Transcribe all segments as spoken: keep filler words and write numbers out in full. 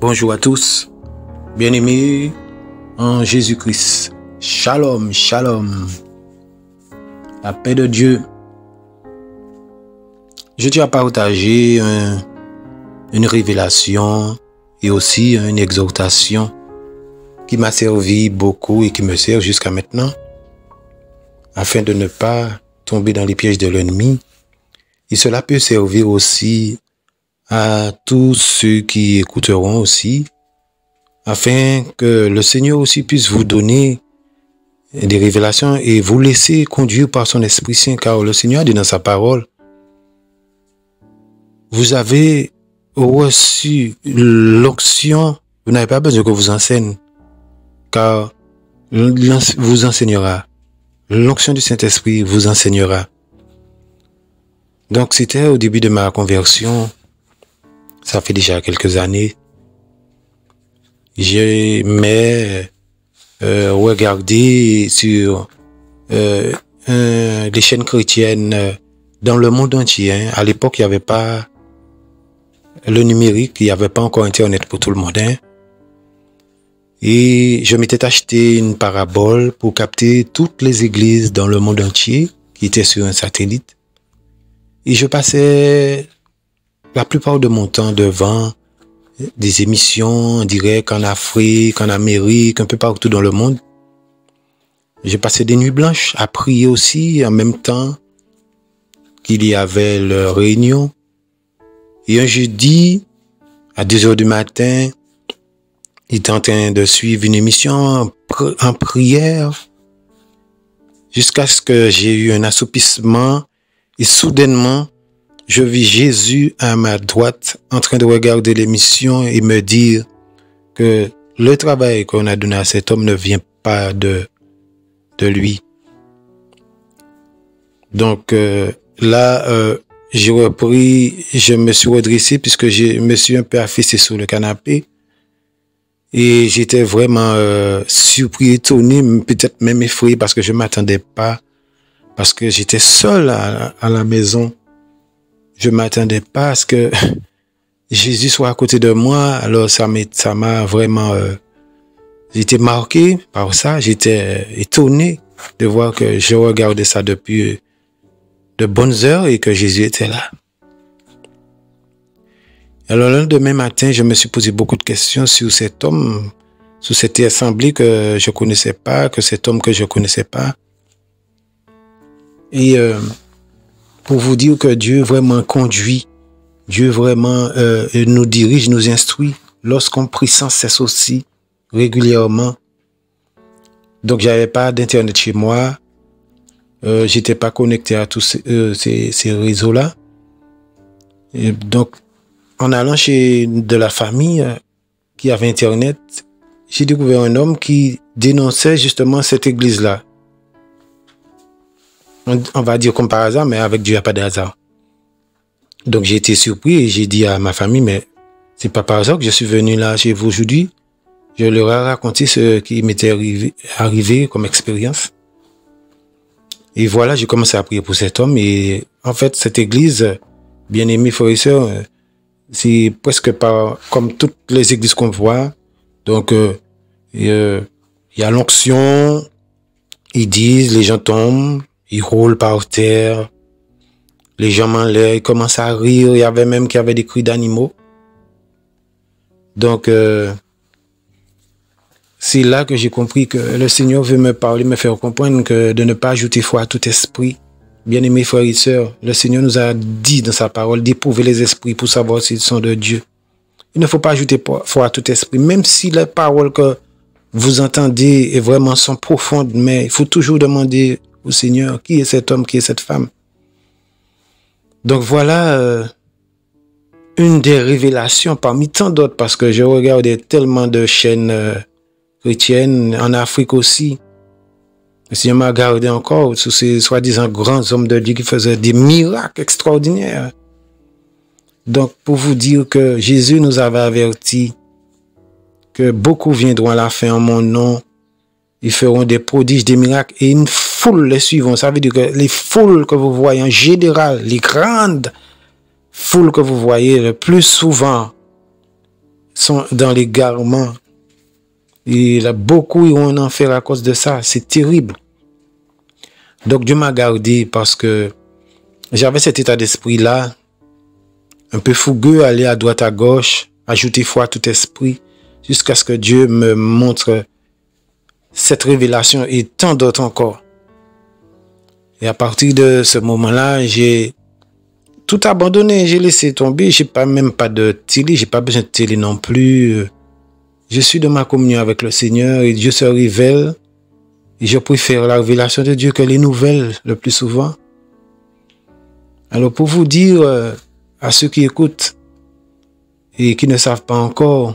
Bonjour à tous, bien-aimés en Jésus-Christ. Shalom, shalom. La paix de Dieu. Je tiens à partager un, une révélation et aussi une exhortation qui m'a servi beaucoup et qui me sert jusqu'à maintenant, afin de ne pas tomber dans les pièges de l'ennemi. Et cela peut servir aussi à tous ceux qui écouteront aussi, afin que le Seigneur aussi puisse vous donner des révélations et vous laisser conduire par son Esprit Saint, car le Seigneur dit dans sa parole, vous avez reçu l'onction, vous n'avez pas besoin que vous enseigne, car vous enseignera. L'onction du Saint-Esprit vous enseignera. Donc c'était au début de ma conversion, ça fait déjà quelques années. J'aimais euh, regarder sur euh, euh, les chaînes chrétiennes euh, dans le monde entier. Hein. À l'époque, il n'y avait pas le numérique, il n'y avait pas encore Internet pour tout le monde. Hein. Et je m'étais acheté une parabole pour capter toutes les églises dans le monde entier qui étaient sur un satellite. Et je passais la plupart de mon temps devant des émissions en direct en Afrique, en Amérique, un peu partout dans le monde. J'ai passé des nuits blanches à prier aussi en même temps qu'il y avait leur réunion. Et un jeudi, à deux heures du matin, il était en train de suivre une émission en, en prière jusqu'à ce que j'ai eu un assoupissement et soudainement, je vis Jésus à ma droite en train de regarder l'émission et me dire que le travail qu'on a donné à cet homme ne vient pas de, de lui. Donc euh, là, euh, j'ai repris, je me suis redressé puisque je me suis un peu affaissé sur le canapé et j'étais vraiment euh, surpris, étonné, peut-être même effrayé parce que je ne m'attendais pas, parce que j'étais seul à, à la maison. Je ne m'attendais pas à ce que Jésus soit à côté de moi. Alors ça m'a vraiment... Euh, j'étais marqué par ça. J'étais étonné de voir que je regardais ça depuis de bonnes heures et que Jésus était là. Alors le lendemain matin, je me suis posé beaucoup de questions sur cet homme, sur cette assemblée que je ne connaissais pas, que cet homme que je ne connaissais pas. Et... Euh, pour vous dire que Dieu vraiment conduit, Dieu vraiment euh, nous dirige, nous instruit lorsqu'on prie sans cesse aussi, régulièrement. Donc, j'avais pas d'internet chez moi, euh, j'étais pas connecté à tous ces, euh, ces, ces réseaux-là. Et donc, en allant chez de la famille euh, qui avait internet, j'ai découvert un homme qui dénonçait justement cette église-là. On va dire comme par hasard, mais avec Dieu, il n'y a pas de hasard. Donc, j'ai été surpris et j'ai dit à ma famille, mais c'est pas par hasard que je suis venu là chez vous aujourd'hui. Je leur ai raconté ce qui m'était arrivé, arrivé comme expérience. Et voilà, j'ai commencé à prier pour cet homme. Et en fait, cette église, bien aimée frères et sœurs, c'est presque pas comme toutes les églises qu'on voit. Donc, euh, il euh, y a l'onction, ils disent, les gens tombent. Ils roulent par terre, les gens m'enlèvent, ils commencent à rire, il y avait même qui avait des cris d'animaux. Donc, euh, c'est là que j'ai compris que le Seigneur veut me parler, me faire comprendre que de ne pas ajouter foi à tout esprit. Bien-aimés frères et sœurs, le Seigneur nous a dit dans sa parole d'éprouver les esprits pour savoir s'ils sont de Dieu. Il ne faut pas ajouter foi à tout esprit, même si les paroles que vous entendez et vraiment sont profondes, mais il faut toujours demander au Seigneur, qui est cet homme, qui est cette femme. Donc voilà euh, une des révélations parmi tant d'autres, parce que je regardais tellement de chaînes euh, chrétiennes, en Afrique aussi. Le Seigneur m'a regardé encore sur ces soi-disant grands hommes de Dieu qui faisaient des miracles extraordinaires. Donc pour vous dire que Jésus nous avait averti que beaucoup viendront à la fin en mon nom, ils feront des prodiges, des miracles et une foule les suivront. Ça veut dire que les foules que vous voyez en général, les grandes foules que vous voyez le plus souvent, sont dans l'égarement. Il y a beaucoup qui ont en enfer à cause de ça. C'est terrible. Donc Dieu m'a gardé parce que j'avais cet état d'esprit-là, un peu fougueux, aller à droite à gauche, ajouter foi à tout esprit, jusqu'à ce que Dieu me montre cette révélation et tant d'autres encore. Et à partir de ce moment-là, j'ai tout abandonné, j'ai laissé tomber, j'ai pas même pas de télé, j'ai pas besoin de télé non plus. Je suis dans ma communion avec le Seigneur et Dieu se révèle. Et je préfère la révélation de Dieu que les nouvelles le plus souvent. Alors pour vous dire euh, à ceux qui écoutent et qui ne savent pas encore,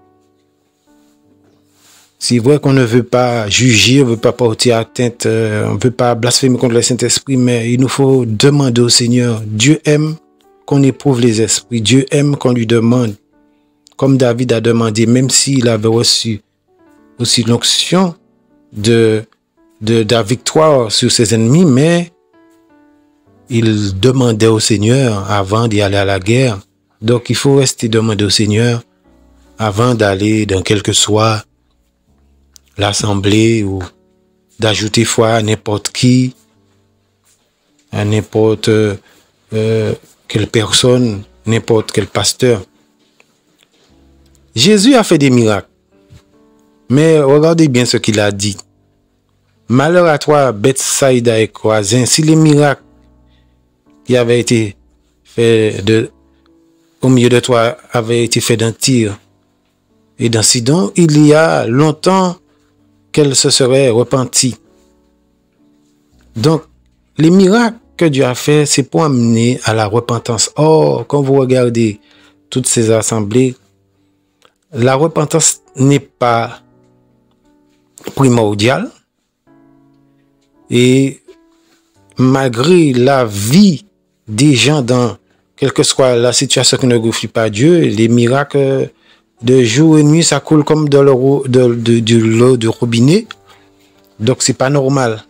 c'est vrai qu'on ne veut pas juger, on ne veut pas porter atteinte, euh, on ne veut pas blasphémer contre le Saint-Esprit, mais il nous faut demander au Seigneur. Dieu aime qu'on éprouve les esprits, Dieu aime qu'on lui demande. Comme David a demandé, même s'il avait reçu aussi l'onction de, de, de la victoire sur ses ennemis, mais il demandait au Seigneur avant d'y aller à la guerre. Donc il faut rester demander au Seigneur avant d'aller dans quel que soit l'assemblée ou d'ajouter foi à n'importe qui, à n'importe euh, quelle personne, n'importe quel pasteur. Jésus a fait des miracles, mais regardez bien ce qu'il a dit. Malheur à toi, Bethsaïda et Chorazin, si les miracles qui avaient été faits de, au milieu de toi avaient été faits dans Tyr et dans Sidon, il y a longtemps qu'elle se serait repentie. Donc, les miracles que Dieu a fait, c'est pour amener à la repentance. Or, quand vous regardez toutes ces assemblées, la repentance n'est pas primordiale. Et malgré la vie des gens dans quelle que soit la situation qui ne glorifie pas Dieu, les miracles de jour et nuit, ça coule comme de l'eau de, de, de l'eau de robinet. Donc, c'est pas normal.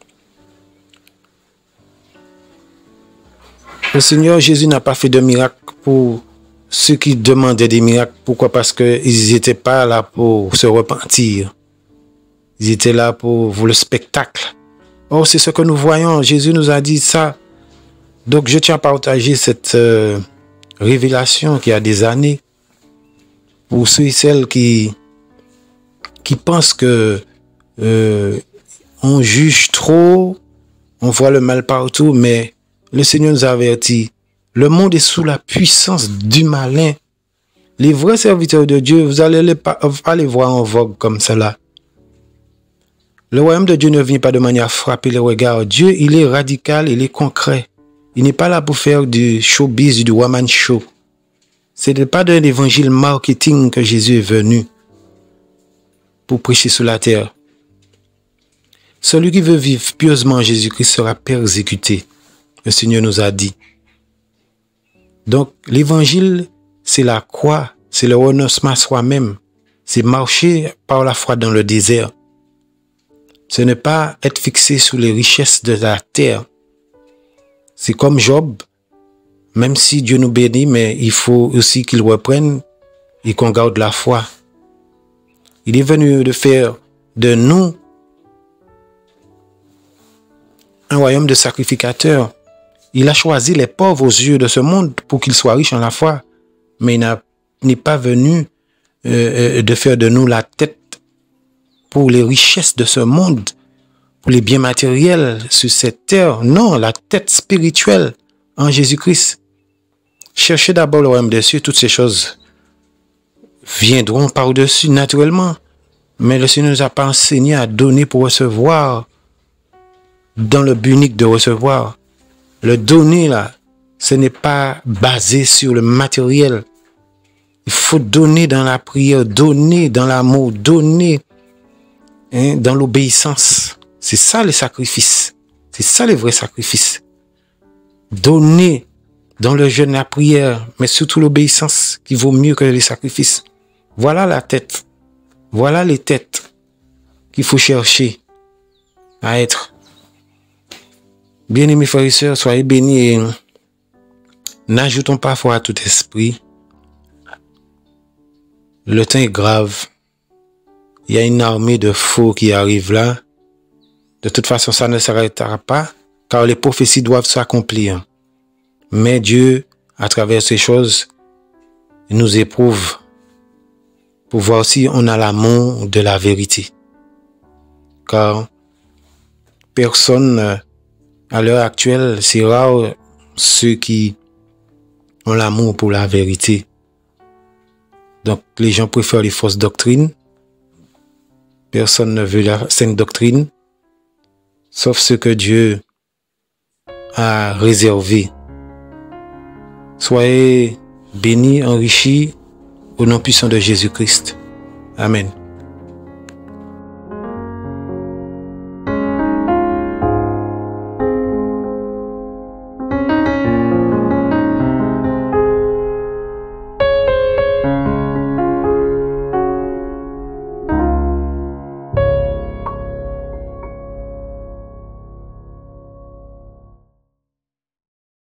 Le Seigneur Jésus n'a pas fait de miracles pour ceux qui demandaient des miracles. Pourquoi? Parce qu'ils n'étaient pas là pour se repentir. Ils étaient là pour, pour le spectacle. Oh, c'est ce que nous voyons. Jésus nous a dit ça. Donc, je tiens à partager cette euh, révélation qui a des années pour ceux et celles qui, qui pensent que euh, on juge trop, on voit le mal partout, mais le Seigneur nous a avertis. Le monde est sous la puissance du malin. Les vrais serviteurs de Dieu, vous allez les, pas les voir en vogue comme cela. Le royaume de Dieu ne vient pas de manière à frapper les regards. Dieu, il est radical, il est concret. Il n'est pas là pour faire du showbiz, du one-man show. Ce n'est pas de l'évangile marketing que Jésus est venu pour prêcher sur la terre. Celui qui veut vivre pieusement en Jésus-Christ sera persécuté. Le Seigneur nous a dit. Donc, l'évangile, c'est la croix, c'est le renoncement à soi-même. C'est marcher par la foi dans le désert. Ce n'est pas être fixé sur les richesses de la terre. C'est comme Job. Même si Dieu nous bénit, mais il faut aussi qu'il reprenne et qu'on garde la foi. Il est venu de faire de nous un royaume de sacrificateurs. Il a choisi les pauvres aux yeux de ce monde pour qu'ils soient riches en la foi. Mais il n'est pas venu euh, de faire de nous la tête pour les richesses de ce monde, pour les biens matériels sur cette terre. Non, la tête spirituelle en Jésus-Christ. Cherchez d'abord le royaume des cieux, toutes ces choses viendront par-dessus naturellement. Mais le Seigneur ne nous a pas enseigné à donner pour recevoir, dans le but unique de recevoir. Le donner là, ce n'est pas basé sur le matériel. Il faut donner dans la prière, donner dans l'amour, donner hein, dans l'obéissance. C'est ça le sacrifice. C'est ça le vrai sacrifice. Donner dans le jeûne, la prière, mais surtout l'obéissance qui vaut mieux que les sacrifices. Voilà la tête. Voilà les têtes qu'il faut chercher à être. Bien-aimés frères et sœurs, soyez bénis et n'ajoutons pas foi à tout esprit. Le temps est grave. Il y a une armée de faux qui arrive là. De toute façon, ça ne s'arrêtera pas, car les prophéties doivent s'accomplir. Mais Dieu, à travers ces choses, nous éprouve pour voir si on a l'amour de la vérité. Car personne, à l'heure actuelle, c'est rare ceux qui ont l'amour pour la vérité. Donc, les gens préfèrent les fausses doctrines. Personne ne veut la saine doctrine, sauf ce que Dieu a réservé. Soyez bénis, enrichis, au nom puissant de Jésus-Christ. Amen.